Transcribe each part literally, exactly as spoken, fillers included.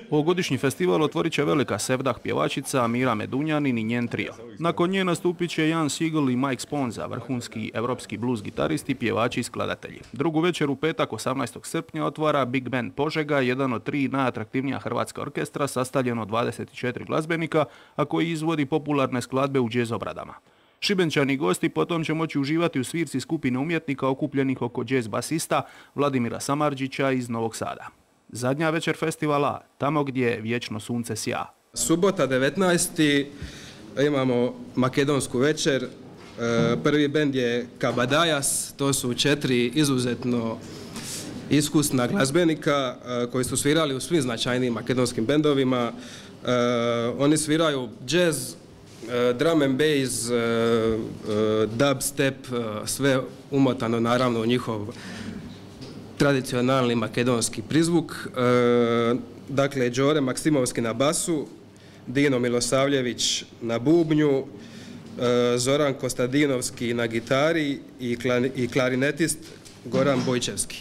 Ovogodišnji festival otvorit će velika sevdah pjevačica Mira Medunjanin i njen trio. Nakon nje nastupit će Jan Sigl i Mike Sponza, vrhunski evropski blues gitaristi, pjevači i skladatelji. Drugu večer u petak osamnaestog srpnja otvara Big Band Požega, jedan od tri najatraktivnija hrvatska orkestra sastavljen od dvadeset četiri glazbenika, a koji izvodi popularne skladbe u džez obradama. Šibenčani gosti potom će moći uživati u svirci skupine umjetnika okupljenih oko džez basista Vladimira Samardžića iz Novog Sada. Zadnja večer festivala, tamo gdje vječno sunce sja. Subota devetnaesti imamo makedonsku večer. Prvi bend je Kabadajas, to su četiri izuzetno iskusna glazbenika koji su svirali u svim značajnijim makedonskim bendovima. Oni sviraju džez, drum and bass, dubstep, sve umotano naravno u njihov tradicionalni makedonski prizvuk. Dakle, Đore Maksimovski na basu, Dino Milosavljević na bubnju, Zoran Kostadinovski na gitari i klarinetist Goran Bojčevski.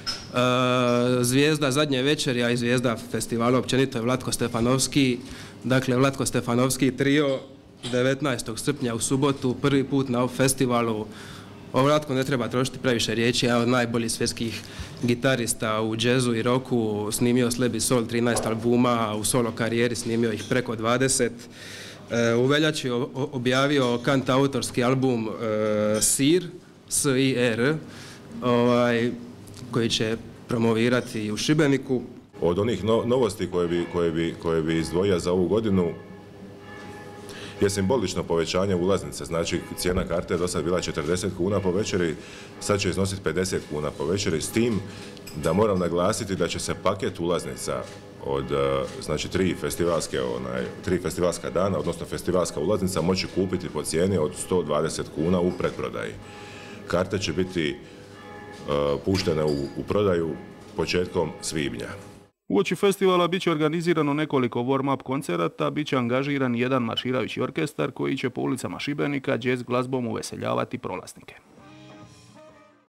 Zvijezda zadnje večeri, a i zvijezda festivala općenito je Vlatko Stefanovski. Dakle, Vlatko Stefanovski trio devetnaestog srpnja u subotu, prvi put na ovom festivalu. O Vlatku ne treba trošiti previše riječi, jedan od najboljih svjetskih gitarista u džezu i roku, snimio Slebi Sol trinaest albuma, u solo karijeri snimio ih preko dvadeset. U veljači objavio kantautorski album Sir, S I R, ovaj, koji će promovirati u Šibeniku. Od onih no, novosti koje bi, koje, bi, koje bi izdvojio za ovu godinu je simbolično povećanje ulaznice, znači cijena karte je do sad bila četrdeset kuna po večeri, sad će iznositi pedeset kuna po večeri, s tim da moram naglasiti da će se paket ulaznica od znači, tri, festivalske, onaj, tri festivalska dana, odnosno festivalska ulaznica, moći kupiti po cijeni od sto dvadeset kuna u pretprodaji. Karte će biti uh, puštene u, u prodaju početkom svibnja. Uoči festivala bit će organizirano nekoliko warm-up koncerata, bit će angažiran jedan marširajući orkestar koji će po ulicama Šibenika džez glazbom uveseljavati prolaznike.